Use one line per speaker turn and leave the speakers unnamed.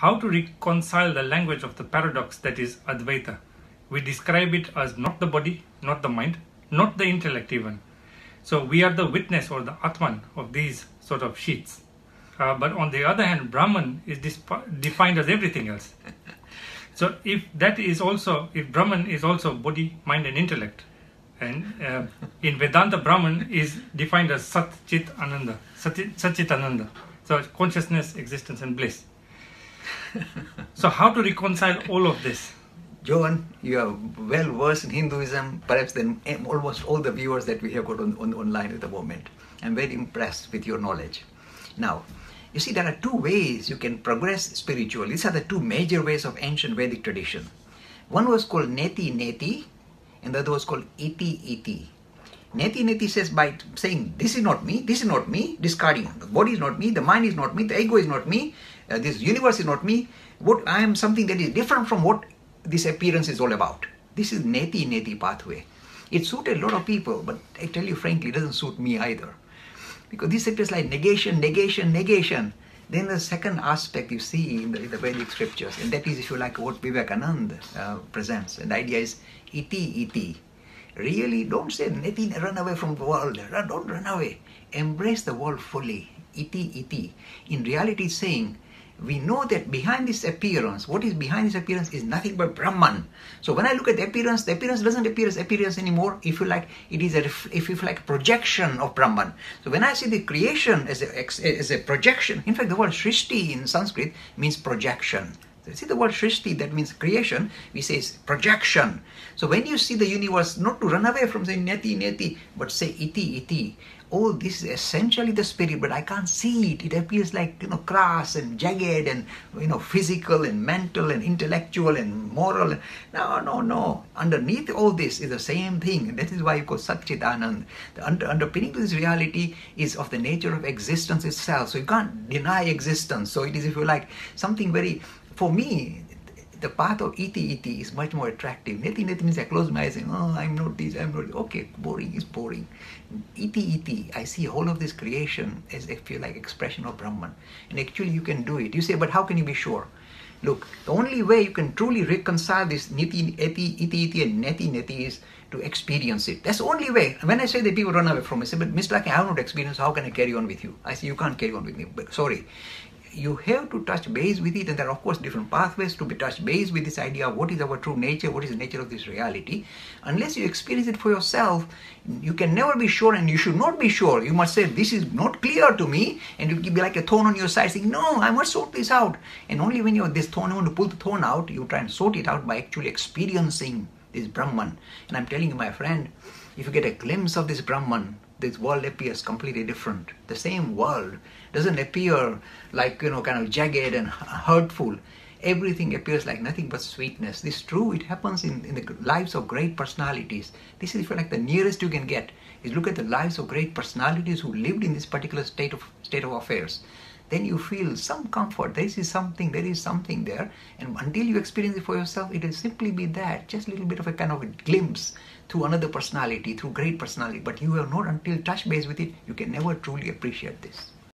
how to reconcile the language of the paradox that is Advaita. We describe it as not the body, not the mind, not the intellect even. So we are the witness or the Atman of these sort of sheets. But on the other hand, Brahman is defined as everything else. So if Brahman is also body, mind and intellect, and in Vedanta, Brahman is defined as Sat Chit Ananda, Satchit Ananda. So consciousness, existence and bliss. So how to reconcile all of this?
Johan, you are well versed in Hinduism, perhaps than almost all the viewers that we have got online at the moment. I'm very impressed with your knowledge. Now, you see, there are two ways you can progress spiritually. These are the two major ways of ancient Vedic tradition. One was called Neti Neti, and the other was called Iti Iti. Neti Neti says by saying, this is not me, discarding. The body is not me, the mind is not me, the ego is not me, this universe is not me. I am something that is different from what this appearance is all about. This is Neti Neti pathway. It suited a lot of people, but I tell you frankly, it doesn't suit me either. Because this is like negation, negation, negation. Then the second aspect you see in the Vedic scriptures, and that is, if you like, what Vivekananda presents. And the idea is Iti Iti. Really, don't say, Neti, run away from the world. Don't run away. Embrace the world fully. Iti Iti. In reality, it's saying, we know that behind this appearance, what is behind this appearance is nothing but Brahman. So when I look at the appearance doesn't appear as appearance anymore. If you like, it is a projection of Brahman. So when I see the creation as a projection, in fact, the word Srishti in Sanskrit means projection. So see the word Srishti, that means creation, we say is projection. So when you see the universe, not to run away from saying Neti Neti, but say Iti Iti. Oh, this is essentially the spirit, but I can't see it. It appears like, crass and jagged and, physical and mental and intellectual and moral. No. Underneath all this is the same thing. And that is why you call Satchit Anand. The underpinning to this reality is of the nature of existence itself. So you can't deny existence. So it is, if you like, something very, for me, the path of Iti Iti is much more attractive. Neti Neti means I close my eyes and, I'm not this, I'm not. Okay, boring is boring. Iti Iti, I see all of this creation as, I feel like, expression of Brahman. And actually you can do it. You say, but how can you be sure? Look, the only way you can truly reconcile this Iti Iti and Neti Neti is to experience it. That's the only way. When I say that people run away from me, I say, but Mr. Lakhani, I have not experienced, how can I carry on with you? I say, you can't carry on with me. But sorry. You have to touch base with it, and there are of course different pathways to be touched base with this idea of what is our true nature, what is the nature of this reality. Unless you experience it for yourself, you can never be sure, and you should not be sure. You must say, this is not clear to me, and it will be like a thorn on your side saying, no, I must sort this out. And only when you have this thorn, you want to pull the thorn out, you try and sort it out by actually experiencing this Brahman. And I'm telling you, my friend, if you get a glimpse of this Brahman, this world appears completely different. The same world doesn't appear like, kind of jagged and hurtful. Everything appears like nothing but sweetness. This is true. It happens in the lives of great personalities. This is, if you like, the nearest you can get is look at the lives of great personalities who lived in this particular state of affairs. Then you feel some comfort. There is something there. And until you experience it for yourself, it will simply be that, just a little bit of a kind of a glimpse through another personality, through great personality. But you have not, until touch base with it, you can never truly appreciate this.